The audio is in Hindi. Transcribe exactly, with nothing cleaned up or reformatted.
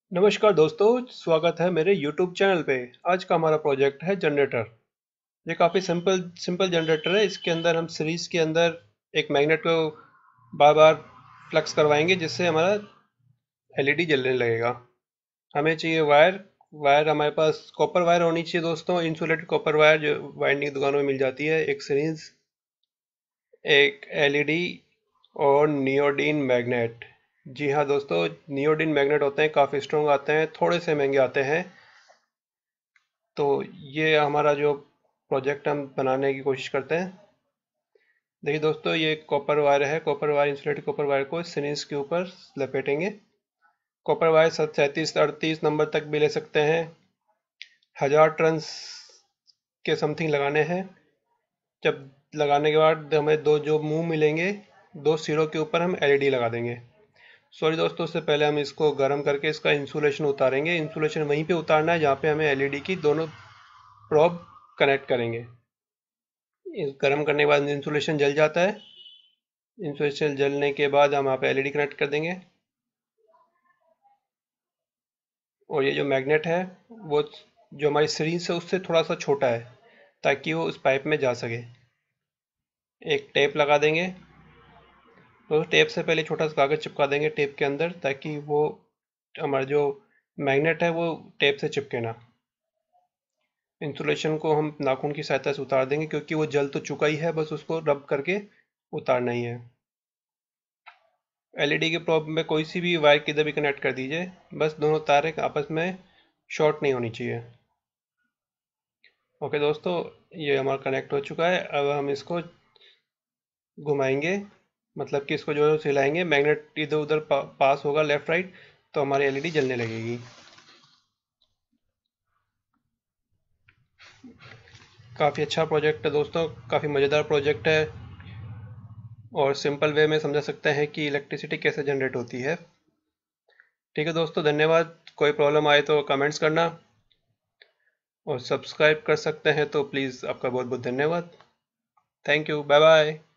नमस्कार दोस्तों, स्वागत है मेरे यूट्यूब चैनल पे। आज का हमारा प्रोजेक्ट है जनरेटर। ये काफ़ी सिंपल सिंपल जनरेटर है। इसके अंदर हम सीरीज के अंदर एक मैग्नेट को बार बार फ्लक्स करवाएंगे, जिससे हमारा एलईडी जलने लगेगा। हमें चाहिए वायर। वायर हमारे पास कॉपर वायर होनी चाहिए दोस्तों, इंसुलेटेड कॉपर वायर जो वाइंडिंग दुकानों में मिल जाती है। एक सीरीज, एक एलईडी और नियोडीन मैग्नेट। जी हाँ दोस्तों, नियोडीन मैग्नेट होते हैं, काफ़ी स्ट्रॉन्ग आते हैं, थोड़े से महंगे आते हैं। तो ये हमारा जो प्रोजेक्ट हम बनाने की कोशिश करते हैं। देखिए दोस्तों, ये कॉपर वायर है। Copper wire, insulated copper wire को सिरिंज के ऊपर लपेटेंगे। कॉपर वायर सैंतीस अड़तीस नंबर तक भी ले सकते हैं। हजार टर्न्स के समथिंग लगाने हैं। जब लगाने के बाद हमें दो जो मुंह मिलेंगे, दो सिरों के ऊपर हम एलईडी लगा देंगे। सॉरी दोस्तों, उससे पहले हम इसको गर्म करके इसका इंसुलेशन उतारेंगे। इंसुलेशन वहीं पे उतारना है जहाँ पे हमें एलईडी की दोनों प्रोब कनेक्ट करेंगे। इस गर्म करने के बाद इंसुलेशन जल जाता है। इंसुलेशन जलने के बाद हम यहाँ पे एलईडी कनेक्ट कर देंगे। और ये जो मैग्नेट है वो जो हमारी सीरीज है उससे थोड़ा सा छोटा है, ताकि वो उस पाइप में जा सके। एक टेप लगा देंगे। तो टेप से पहले छोटा सा कागज़ चिपका देंगे टेप के अंदर, ताकि वो हमारा जो मैग्नेट है वो टेप से चिपके ना। इंसुलेशन को हम नाखून की सहायता से उतार देंगे, क्योंकि वो जल तो चुका ही है, बस उसको रब करके उतारना ही है। एलईडी के प्रोब में कोई सी भी वायर किधर भी कनेक्ट कर दीजिए, बस दोनों तारें आपस में शॉर्ट नहीं होनी चाहिए। ओके दोस्तों, ये हमारा कनेक्ट हो चुका है। अब हम इसको घुमाएंगे, मतलब कि इसको जो है हिलाएंगे, मैग्नेट इधर उधर पा, पास होगा लेफ्ट राइट, तो हमारी एलईडी जलने लगेगी। काफ़ी अच्छा प्रोजेक्ट है दोस्तों, काफ़ी मज़ेदार प्रोजेक्ट है, और सिंपल वे में समझा सकते हैं कि इलेक्ट्रिसिटी कैसे जनरेट होती है। ठीक है दोस्तों, धन्यवाद। कोई प्रॉब्लम आए तो कमेंट्स करना, और सब्सक्राइब कर सकते हैं तो प्लीज़, आपका बहुत बहुत धन्यवाद। Thank you, bye bye.